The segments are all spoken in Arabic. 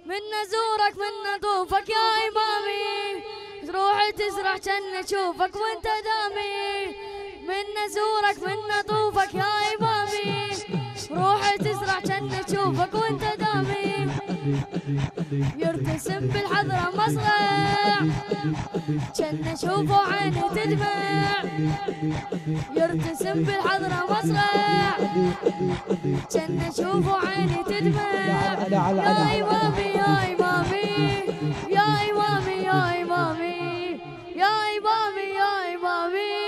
من ازورك من اطوفك يا امامي، تروح تسرح جن اشوفك وانت دامي. من ازورك من اطوفك يا امامي، روح تسرح جن اشوفك وانت دامي. يرتسم بالحضرة مصرع جن اشوفه عيني تدمع. يرتسم بالحضرة مصرع جن اشوفه عيني تدمع. يا امامي يا امامي يا امامي يا امامي يا امامي يا امامي.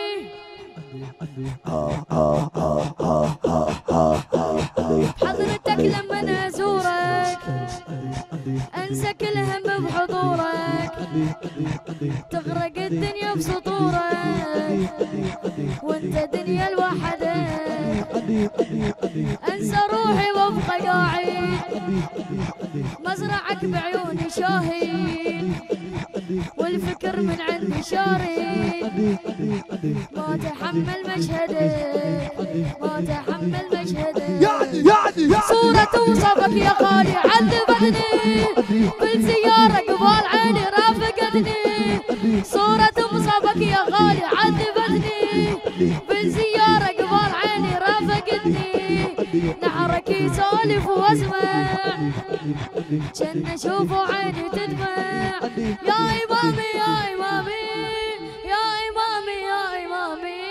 حضرتك لما ازورك انسى كل هم بحضورك، تغرق الدنيا بسطورك وانت دنيا لوحدك. انسى روحي وابقى قاعد مزرعك بعيوني شاهد، والفكر من عندي شارد. ما تحمل مشهدك ما تحمل مشهدك. صورة توصفك يا غالي عذبتني، بالزيارة قبال عيني رافقتني. صورة توصفك يا غالي عذبتني، بالزيارة قبال عيني رافقتني. نحرك يسولف واسمع جن اشوفه عيني تدمع. يا امامي يا امامي يا امامي يا امامي.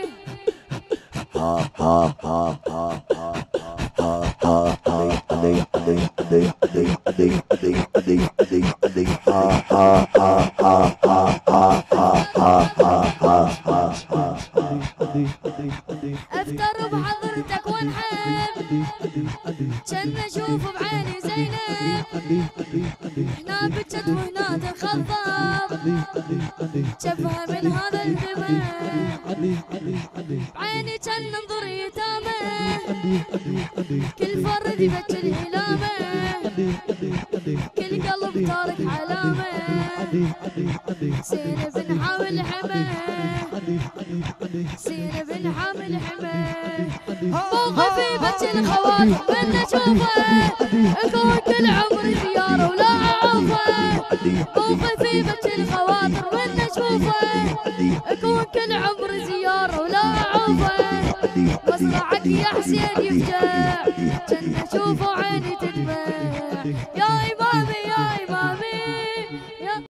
افتر بحضرتك وانحب جن اشوف بعيني زينب. هنا بجت وهنا تنخضب شفها من هذا الدمع. بعيني جن انظر يتامه كل فرد يبجل هلامه، كل قلب تارك علامه. زينب نحاول حماه زينب حامل حماه. موقفي بجي الخواطر من اشوفه اكون كل عمري زياره ولا اعوفه. موقفي بجي الخواطر من اشوفه اكون كل عمري زياره ولا اعوفه. مصرعك يا حسين يفجع جن اشوفه عيني